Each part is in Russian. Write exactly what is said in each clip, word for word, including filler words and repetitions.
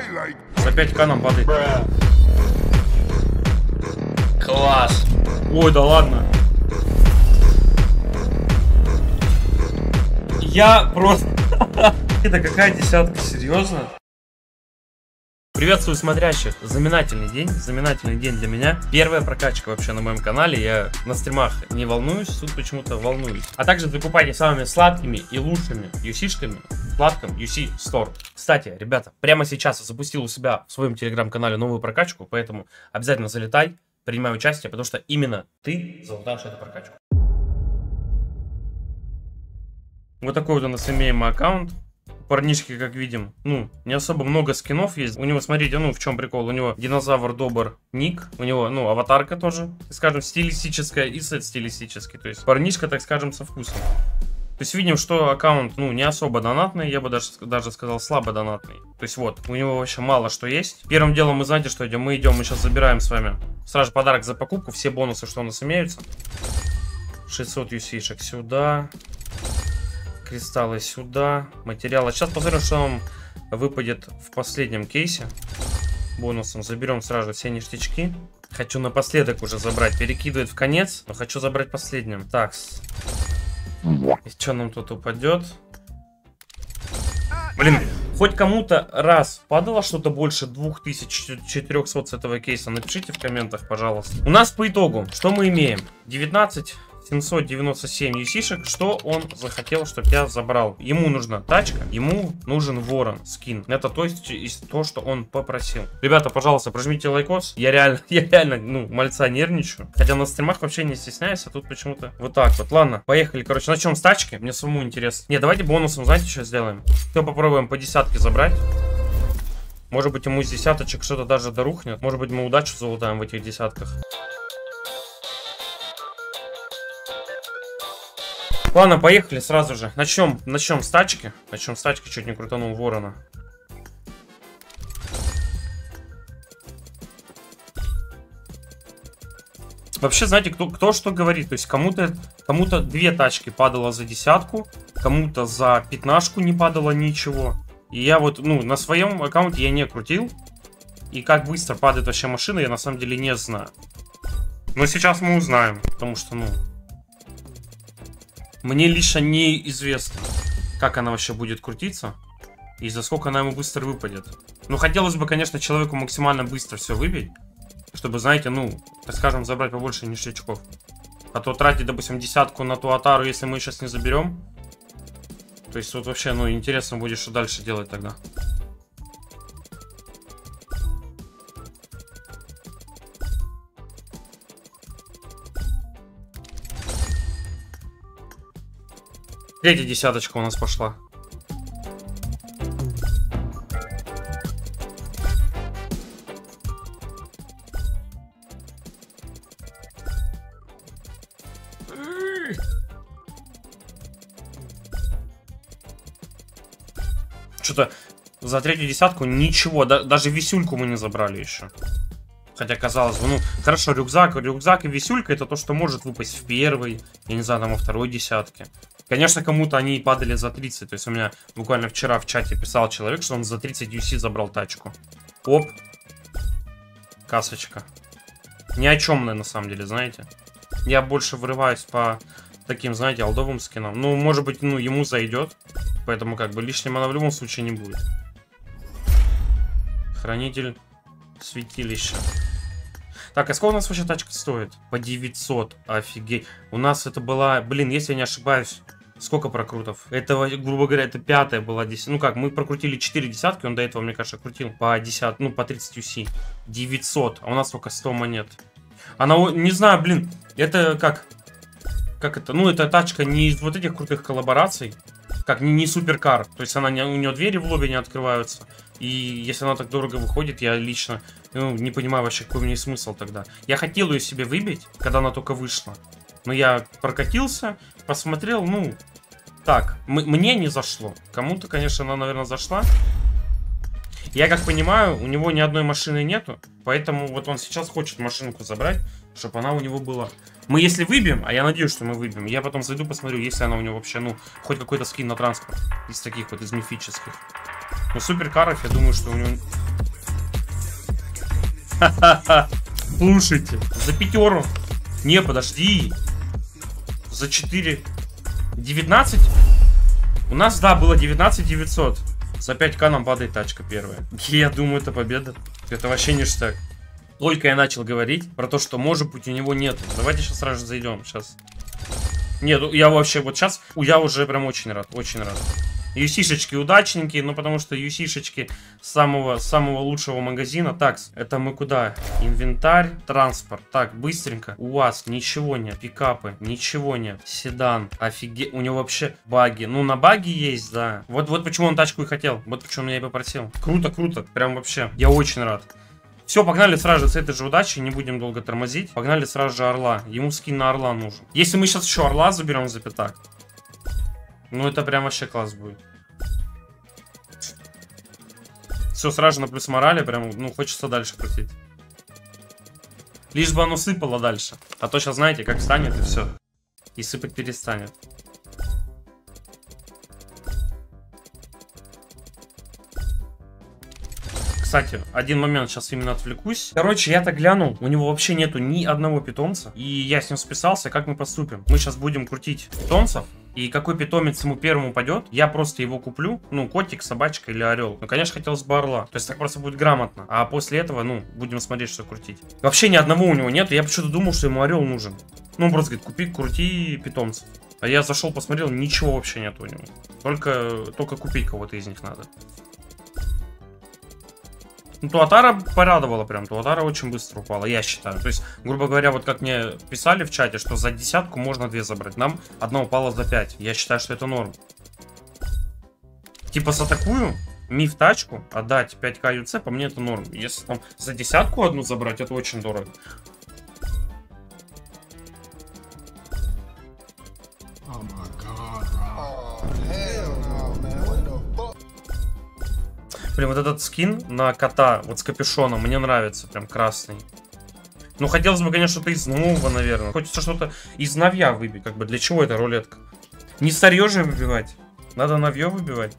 За пять ка нам падает. Класс. Ой, да ладно. Я просто... Это какая десятка, серьезно? Приветствую смотрящих. Знаменательный день, знаменательный день для меня. Первая прокачка вообще на моем канале. Я на стримах не волнуюсь, тут почему-то волнуюсь. А также закупайте самыми сладкими и лучшими ю си-шками в сладком ю си Store. Кстати, ребята, прямо сейчас я запустил у себя в своем телеграм-канале новую прокачку, поэтому обязательно залетай, принимай участие, потому что именно ты залутаешь эту прокачку. Вот такой вот у нас имеем аккаунт. Парнишки, как видим, ну, не особо много скинов есть. У него, смотрите, ну, в чем прикол. У него динозавр добр ник. У него, ну, аватарка тоже, скажем, стилистическая и сет стилистический. То есть парнишка, так скажем, со вкусом. То есть видим, что аккаунт, ну, не особо донатный. Я бы даже, даже сказал, слабо донатный. То есть вот, у него вообще мало что есть. Первым делом мы, знаете, что идем? Мы идем, мы сейчас забираем с вами сразу же подарок за покупку. Все бонусы, что у нас имеются. шестьсот ю си-шек сюда. Кристаллы сюда, материалы. Сейчас посмотрим, что нам выпадет в последнем кейсе. Бонусом заберем сразу все ништячки. Хочу напоследок уже забрать. Перекидывает в конец, но хочу забрать последним. Такс. И что нам тут упадет? Блин, хоть кому-то раз падало что-то больше двух тысяч четырёхсот с этого кейса? Напишите в комментах, пожалуйста. У нас по итогу, что мы имеем? девятнадцать семьсот девяносто семь ю си-шек, что он захотел, чтобы я забрал. Ему нужна тачка, ему нужен ворон, скин. Это то есть из то, что он попросил. Ребята, пожалуйста, прожмите лайкос. Я реально, я реально, ну, мальца нервничаю. Хотя на стримах вообще не стесняюсь, а тут почему-то вот так вот. Ладно, поехали, короче, начнем с тачки. Мне самому интересно. Не, давайте бонусом, знаете, что сделаем? Все, попробуем по десятке забрать. Может быть, ему из десяточек что-то даже дорухнет. Может быть, мы удачу залутаем в этих десятках. Ладно, поехали сразу же. Начнем, начнем с тачки. Начнем с тачки, чуть не крутанул ворона. Вообще, знаете, кто, кто что говорит. То есть кому-то кому-то две тачки падало за десятку, кому-то за пятнашку не падало ничего. И я вот, ну, на своем аккаунте я не крутил. И как быстро падает вообще машина, я на самом деле не знаю. Но сейчас мы узнаем, потому что, ну... Мне лично неизвестно, как она вообще будет крутиться и за сколько она ему быстро выпадет. Ну, хотелось бы, конечно, человеку максимально быстро все выбить, чтобы, знаете, ну, так скажем, забрать побольше ништячков. А то тратить, допустим, десятку на ту атару, если мы сейчас не заберем. То есть вот вообще, ну, интересно будет, что дальше делать тогда. Третья десяточка у нас пошла. Что-то за третью десятку ничего, да, даже висюльку мы не забрали еще. Хотя, казалось бы, ну, хорошо, рюкзак, рюкзак и висюлька это то, что может выпасть в первой, я не знаю, там во второй десятке. Конечно, кому-то они падали за тридцать. То есть у меня буквально вчера в чате писал человек, что он за тридцать ю си забрал тачку. Оп. Касочка. Ни о чем, на самом деле, знаете. Я больше врываюсь по таким, знаете, олдовым скинам. Ну, может быть, ну, ему зайдет. Поэтому, как бы, лишним она в любом случае не будет. Хранитель святилища. Так, а сколько у нас вообще тачка стоит? По девятьсот. Офигеть. У нас это была, блин, если я не ошибаюсь, сколько прокрутов? Это, грубо говоря, это пятая была десять. Ну как, мы прокрутили четыре десятки, он до этого, мне кажется, крутил по десять, ну по тридцать ю си. девятьсот, а у нас только сто монет. Она, не знаю, блин, это как... Как это? Ну, это тачка не из вот этих крутых коллабораций. Как, не, не суперкар. То есть она не, у нее двери в лобби не открываются. И если она так дорого выходит, я лично ну, не понимаю вообще, какой у нее смысл тогда. Я хотел ее себе выбить, когда она только вышла. Но я прокатился, посмотрел, ну... Так, мне не зашло. Кому-то, конечно, она, наверное, зашла. Я как понимаю, у него ни одной машины нету. Поэтому вот он сейчас хочет машинку забрать, чтобы она у него была. Мы если выбьем, а я надеюсь, что мы выбьем, я потом зайду посмотрю, если она у него вообще, ну, хоть какой-то скин на транспорт. Из таких вот, из мифических. Но суперкаров, я думаю, что у него... Слушайте, за пятеру. Не, подожди. За четыре. девятнадцать? У нас, да, было девятнадцать девятьсот. За пять ка нам падает тачка первая. Я думаю, это победа. Это вообще ништяк. Только я начал говорить про то, что может быть у него нет. Давайте сейчас сразу же зайдем. Сейчас. Нет, я вообще вот сейчас, я уже прям очень рад, очень рад. Юсишечки удачненькие, ну потому что юсишечки самого, самого лучшего магазина. Так, это мы куда? Инвентарь, транспорт. Так, быстренько. УАЗ, ничего нет. Пикапы, ничего нет. Седан, офигеть. У него вообще баги. Ну, на баги есть, да. Вот, вот почему он тачку и хотел. Вот почему я и попросил. Круто, круто. Прям вообще. Я очень рад. Все, погнали сразу же с этой же удачей, не будем долго тормозить. Погнали сразу же Орла. Ему скин на Орла нужен. Если мы сейчас еще Орла заберем за пятак, ну это прям вообще класс будет. Все, сразу же на плюс морали, прям, ну хочется дальше крутить. Лишь бы оно сыпало дальше. А то сейчас знаете, как станет и все. И сыпать перестанет. Кстати, один момент, сейчас именно отвлекусь. Короче, я так глянул, у него вообще нету ни одного питомца. И я с ним списался, как мы поступим. Мы сейчас будем крутить питомцев. И какой питомец ему первым упадет, я просто его куплю. Ну, котик, собачка или орел. Ну, конечно, хотелось бы орла. То есть так просто будет грамотно. А после этого, ну, будем смотреть, что крутить. Вообще ни одного у него нет. Я почему-то думал, что ему орел нужен. Ну, он просто говорит, купи, крути питомцев. А я зашел, посмотрел, ничего вообще нет у него. Только, только купить кого-то из них надо. Ну, Туатара порадовала прям. Туатара очень быстро упала, я считаю. То есть, грубо говоря, вот как мне писали в чате, что за десятку можно две забрать. Нам одна упала за пять. Я считаю, что это норм. Типа за такую миф тачку отдать пять ка ю цэ, по мне это норм. Если там за десятку одну забрать, это очень дорого. Блин, вот этот скин на кота, вот с капюшоном, мне нравится, прям красный. Ну, хотелось бы, конечно, что-то из нового, наверное. Хочется что-то из новья выбить, как бы, для чего эта рулетка? Не старье же выбивать, надо новье выбивать.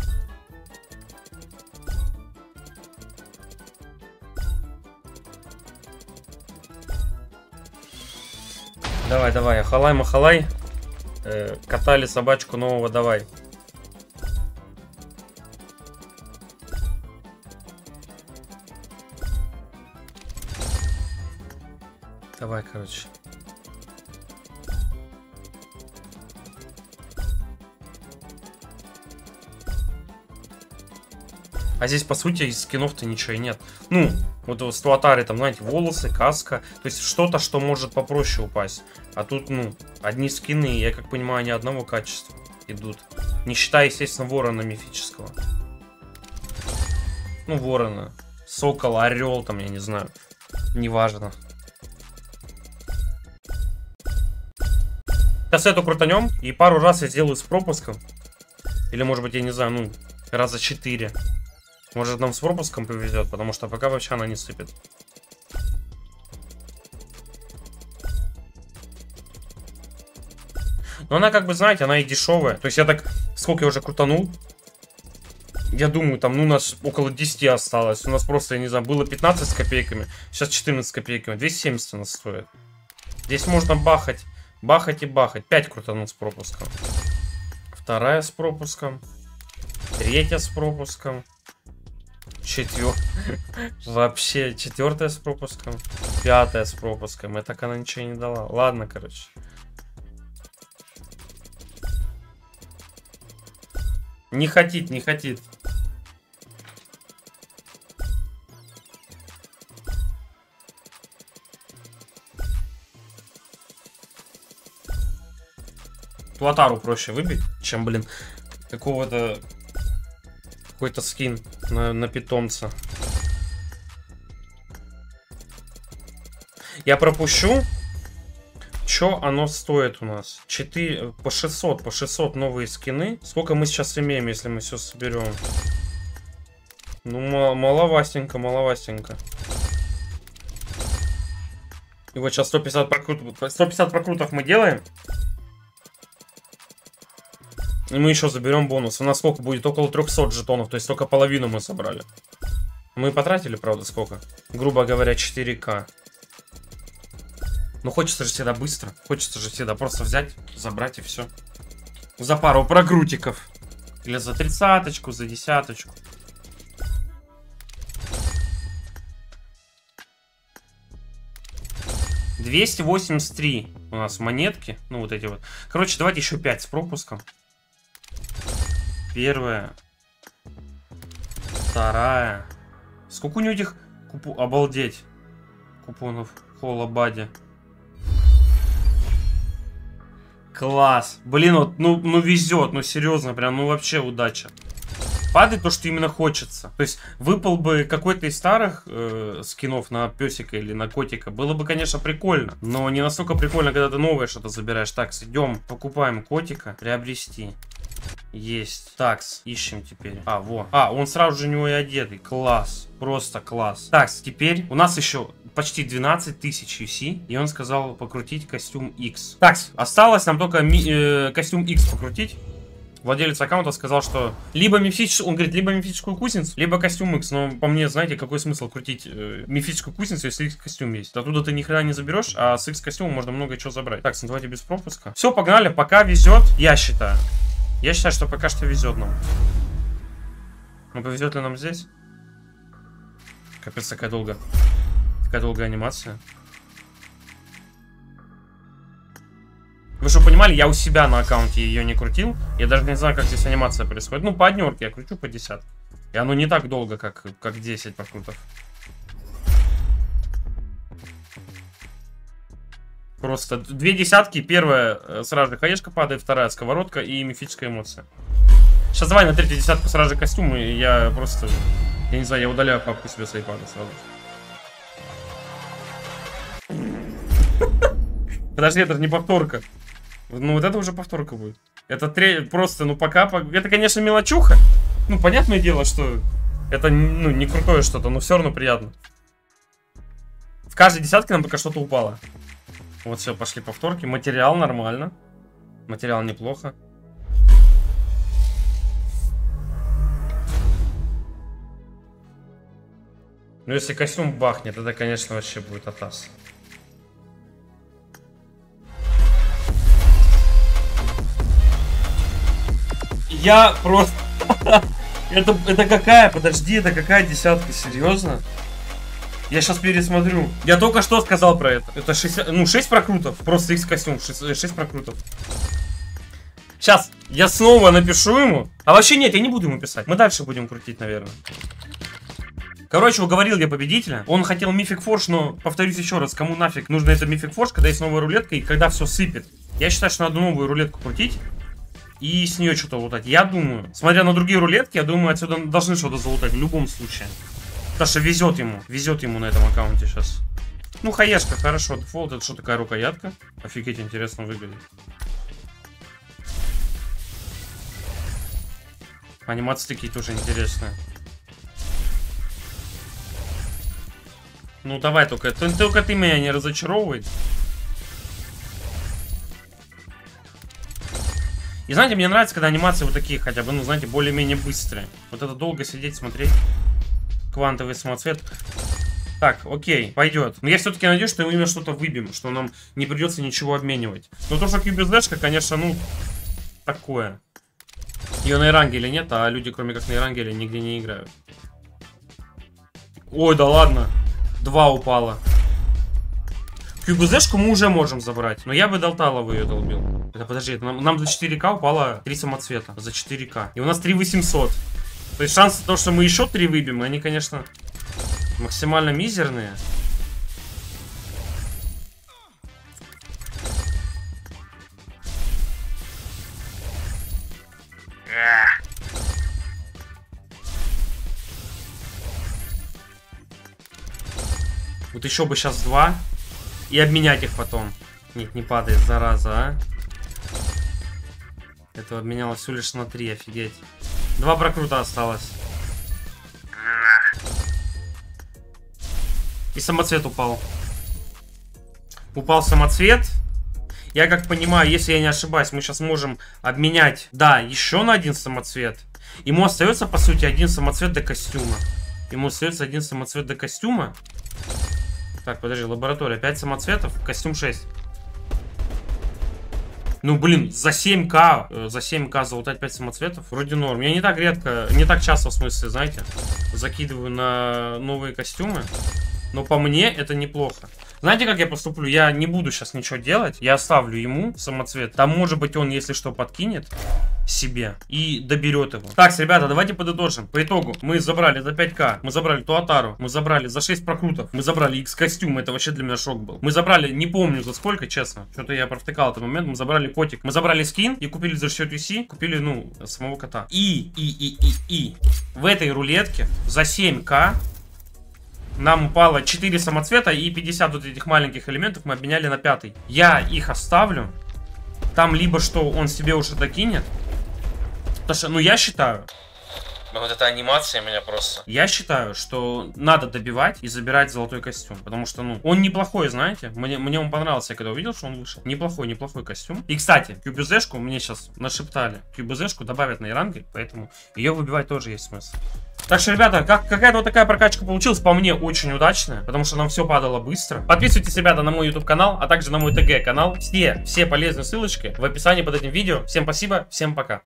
Давай, давай, ахалай-махалай. Э, катали собачку нового, давай. Давай, короче. А здесь, по сути, из скинов-то ничего и нет. Ну, вот в Туатаре там, знаете, волосы, каска. То есть что-то, что может попроще упасть. А тут, ну, одни скины, я как понимаю, ни одного качества идут. Не считая, естественно, ворона мифического. Ну, ворона. Сокол, орел, там, я не знаю. Неважно. Сейчас эту крутанем, и пару раз я сделаю с пропуском. Или, может быть, я не знаю, ну, раза четыре. Может, нам с пропуском повезет, потому что пока вообще она не сыпет. Но она, как бы, знаете, она и дешевая. То есть я так, сколько я уже крутанул. Я думаю, там, ну, у нас около десяти осталось. У нас просто, я не знаю, было пятнадцать с копейками. Сейчас четырнадцать с копейками. двести семьдесят у нас стоит. Здесь можно бахать. Бахать и бахать. пять крутанул с пропуском. Вторая с пропуском. Третья с пропуском. Четвертая. Вообще, четвертая с пропуском. Пятая с пропуском. И так она ничего не дала. Ладно, короче. Не хотит, не хотит. Туатару проще выбить, чем, блин, какого-то какой-то скин на, на питомца. Я пропущу. Чё оно стоит у нас? четыре, по шестьсот, по шестьсот новые скины. Сколько мы сейчас имеем, если мы все соберем? Ну, маловастенько, маловастенько. И вот сейчас сто пятьдесят прокрутов, сто пятьдесят прокрутов мы делаем. И мы еще заберем бонус. У нас сколько будет? Около трёхсот жетонов. То есть только половину мы собрали. Мы потратили, правда, сколько? Грубо говоря, четыре ка. Ну, хочется же всегда быстро. Хочется же всегда просто взять, забрать и все. За пару прокрутиков. Или за тридцаточку, за десяточку. двести восемьдесят три у нас монетки. Ну, вот эти вот. Короче, давайте еще пять с пропуском. Первая. Вторая. Сколько у него этих купу... Обалдеть. Купонов Холобаде. Класс. Блин, вот, ну, ну везет, ну серьезно, прям, ну вообще удача. Падает то, что именно хочется. То есть выпал бы какой-то из старых э, скинов на песика или на котика. Было бы, конечно, прикольно. Но не настолько прикольно, когда ты новое что-то забираешь. Так, идем, покупаем котика. Приобрести. Есть. Такс, ищем теперь. А, во. А, он сразу же у него и одетый. Класс. Просто класс. Такс, теперь у нас еще почти двенадцать тысяч ю си. И он сказал покрутить костюм X. Такс, осталось нам только ми э, костюм X покрутить. Владелец аккаунта сказал, что либо мифическую, он говорит, либо мифическую кузницу, либо костюм X. Но по мне, знаете, какой смысл крутить э, мифическую кузницу, если X костюм есть? Оттуда ты ни хрена не заберешь, а с X костюмом можно много чего забрать. Так, ну давайте без пропуска. Все, погнали, пока везет, я считаю. Я считаю, что пока что везет нам. Ну, повезет ли нам здесь? Капец, такая долгая. Такая долгая анимация. Вы что понимали, я у себя на аккаунте ее не крутил. Я даже не знаю, как здесь анимация происходит. Ну, по однерке я кручу по десятке. И оно не так долго, как, как десять прокрутов. Просто две десятки. Первая сразу же хаешка падает, вторая сковородка и мифическая эмоция. Сейчас давай на третью десятку сразу же костюм, и я просто... Я не знаю, я удаляю папку себе с айпада сразу. Подожди, это же не повторка. Ну вот это уже повторка будет. Это тре... просто, ну пока... Это, конечно, мелочуха. Ну, понятное дело, что это ну, не крутое что-то, но все равно приятно. В каждой десятке нам пока что-то упало. Вот все, пошли повторки. Материал нормально. Материал неплохо. Ну, если костюм бахнет, это, конечно, вообще будет атас. Я просто... это, это какая? Подожди, это какая десятка? Серьезно? Я сейчас пересмотрю. Я только что сказал про это. Это шесть, ну, шесть прокрутов. Просто X костюм. шесть, шесть прокрутов. Сейчас я снова напишу ему. А вообще нет, я не буду ему писать. Мы дальше будем крутить, наверное. Короче, уговорил я победителя. Он хотел Mythic Forge, но, повторюсь еще раз, кому нафиг нужно это Mythic Forge, когда есть новая рулетка и когда все сыпет. Я считаю, что надо новую рулетку крутить и с нее что-то лутать. Я думаю, смотря на другие рулетки, я думаю, отсюда должны что-то залутать в любом случае. Потому что везет ему, везет ему на этом аккаунте сейчас. Ну, хаешка, хорошо, дефолт, это что, такая рукоятка? Офигеть, интересно выглядит. Анимации такие тоже интересные. Ну, давай только, только ты меня не разочаровывай. И знаете, мне нравится, когда анимации вот такие хотя бы, ну, знаете, более-менее быстрые. Вот это долго сидеть, смотреть. Квантовый самоцвет. Так, окей, пойдет. Но я все-таки надеюсь, что мы именно что-то выбьем, что нам не придется ничего обменивать. Но то, что QBZшка, конечно, ну, такое. Ее на Эрангеле нет, а люди, кроме как на Эрангеле, нигде не играют. Ой, да ладно. Два упало. QBZшку мы уже можем забрать. Но я бы Долталову ее долбил. Это подожди, это нам, нам за четыре ка упало три самоцвета. За четыре ка. И у нас три восемьсот. То есть шансы того, что мы еще три выбьем, они, конечно, максимально мизерные. Вот еще бы сейчас два. И обменять их потом. Нет, не падает, зараза, а. Это обменялось всего лишь на три, офигеть. Два прокрута осталось. И самоцвет упал. Упал самоцвет. Я как понимаю, если я не ошибаюсь, мы сейчас можем обменять, да, еще на один самоцвет. Ему остается, по сути, один самоцвет до костюма. Ему остается один самоцвет до костюма. Так, подожди, лаборатория. пять самоцветов, костюм шесть. Ну, блин, за семь ка, за семь ка залутать пять самоцветов, вроде норм. Я не так редко, не так часто, в смысле, знаете, закидываю на новые костюмы. Но по мне это неплохо. Знаете, как я поступлю? Я не буду сейчас ничего делать. Я оставлю ему самоцвет. Там, может быть, он, если что, подкинет себе и доберет его. Так, ребята, давайте подытожим. По итогу мы забрали за пять ка, мы забрали Туатару, мы забрали за шесть прокрутов, мы забрали X-костюм, это вообще для меня шок был. Мы забрали, не помню за сколько, честно, что-то я провтыкал этот момент, мы забрали котик, мы забрали скин и купили за шестьсот ю си, купили, ну, самого кота. И, и, и, и, и, в этой рулетке за семь ка нам упало четыре самоцвета и пятьдесят вот этих маленьких элементов мы обменяли на пятый. Я их оставлю. Там либо что он себе уже докинет. Потому что, ну я считаю... Ну вот эта анимация меня просто... Я считаю, что надо добивать и забирать золотой костюм. Потому что, ну, он неплохой, знаете. Мне, мне он понравился, я когда увидел, что он вышел. Неплохой, неплохой костюм. И, кстати, кьюбизешку мне сейчас нашептали. Кьюбизешку добавят на Иранге, поэтому ее выбивать тоже есть смысл. Так что, ребята, как, какая-то вот такая прокачка получилась, по мне очень удачная, потому что нам все падало быстро. Подписывайтесь, ребята, на мой YouTube канал, а также на мой ТГ канал. Все, все полезные ссылочки в описании под этим видео. Всем спасибо, всем пока.